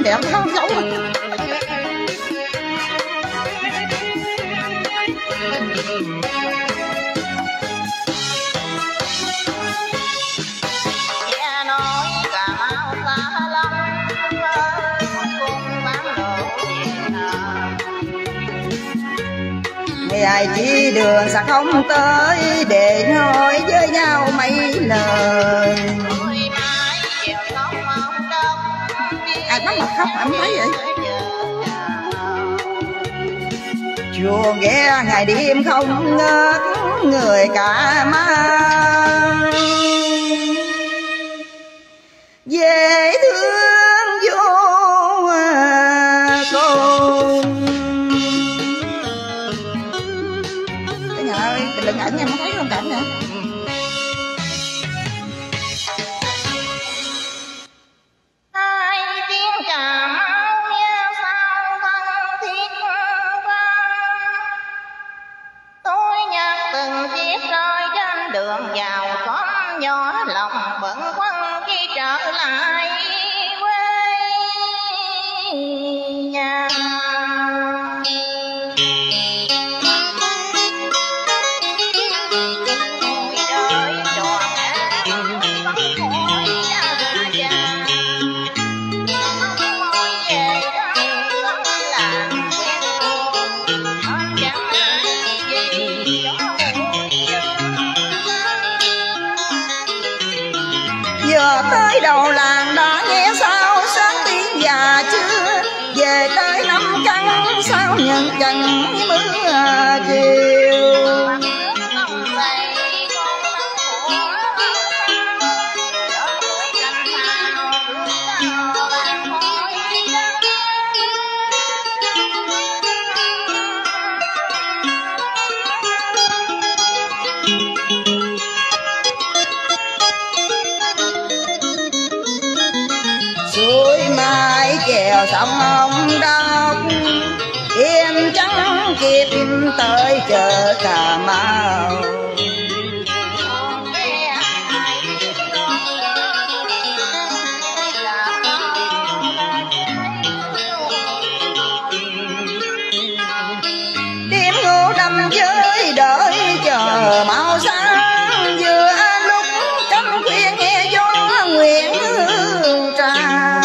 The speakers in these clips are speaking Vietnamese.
xinh đẹp không xấu mà. Ngày chỉ đường sao không tới để nói với nhau mấy lời. Ai bắt mặt khóc em thấy vậy? Chùa ghé ngày đêm không ngớt người cả mang dễ thương vô cùng. Cái nhà ơi, đừng ảnh em không thấy không cảnh nè. Vừa tới đầu làng đã nghe sao sáng tiếng già chưa về tới 5 căn sao nhận trần mưa chiều. Chèo sông ông đốc em chẳng kịp tới chợ Cà Mau. Đêm ngủ đâm với đợi chờ mau sáng vừa lúc cấm khuya nghe gió nguyện hương tràn.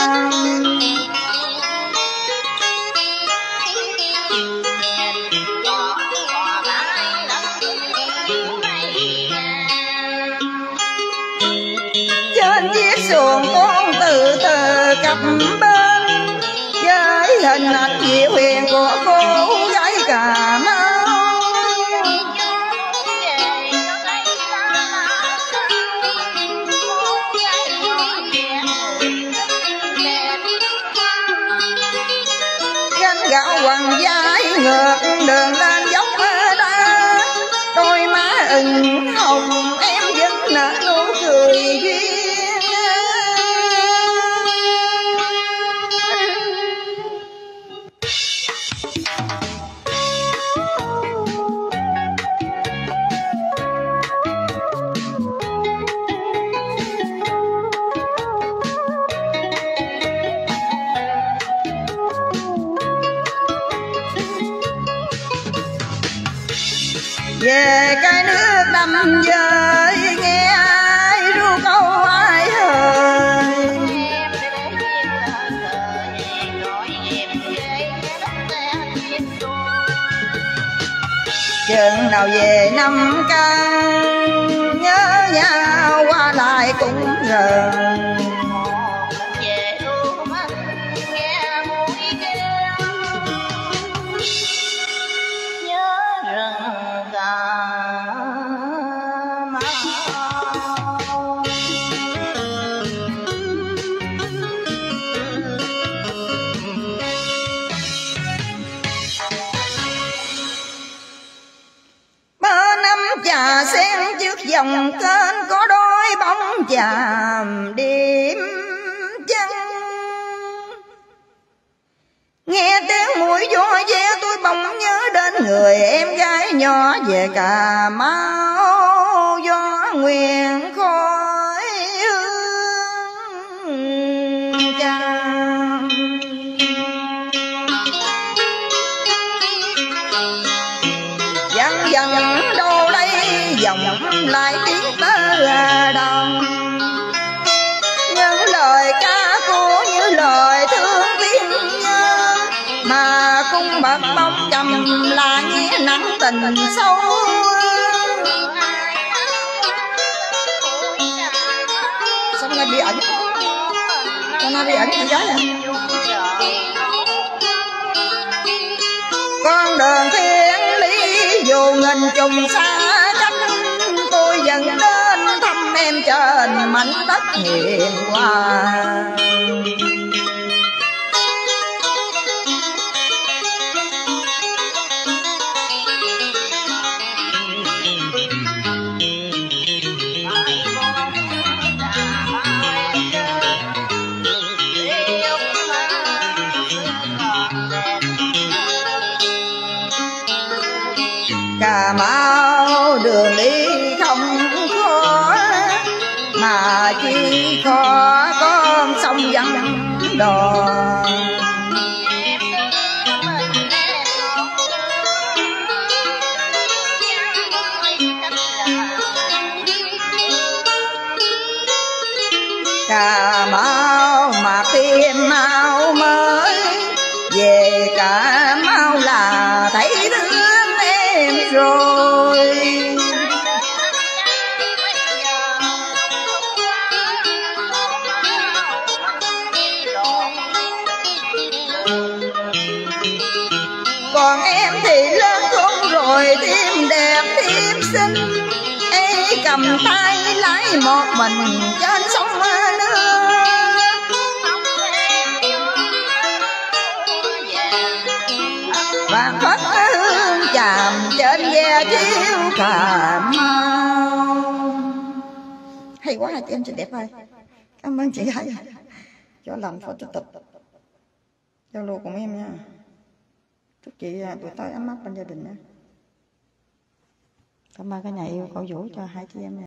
Trên chiếc xuồng con từ từ cặp bên với hình ảnh diệu huyền của cô gái Cà Mau. Gánh gạo quằn vai ngược đường lên dốc đá, đôi má ửng hồng em vẫn nở nụ cười duyên. Về cái nước đầm dơi nghe ai ru câu ai hơi. Chừng nào về 5 căn nhớ nhau qua lại cũng gần. Trà sen trước dòng kênh có đôi bóng chàm đêm chân. Nghe tiếng mũi gió ve tôi bỗng nhớ đến người em gái nhỏ về Cà Mau. Gió nguyện khói hương tràm lại tiếng tơ đồng. Những lời ca của như lời thương tiếng nhớ, mà cung bậc bóng trầm là nghĩa nặng tình sâu. Sao nó bị ẩn? Sao nó bị ẩn như vậy? Con đường thiên lý dù nghìn trùng xa cách, tôi dần đến thăm em trên mảnh đất hiền hòa. Cà Mau đường đi không khó, mà chỉ khó con sông vắng đò. Cà Mau mà tìm mau mới, về Cà Mau là thấy thương em rồi. Còn em thì lớn khôn rồi, thêm đẹp thêm xinh, ấy cầm tay lái một mình trên sông nước. Vàng phất hương chàm trên ve chiếu Cà Mau. Hay quá, hai chị em chị đẹp ơi. Cảm ơn chị hai cho làm phó chủ tịch giao lưu cùng em nha. Chúc chị buổi tối ấm áp bên gia đình nha. Cảm ơn cả nhà yêu cổ vũ cho hai chị em nha.